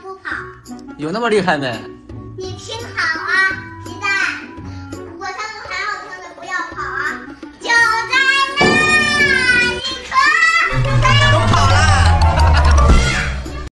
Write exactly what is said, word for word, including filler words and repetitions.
不跑。 有那么厉害没？ 你听好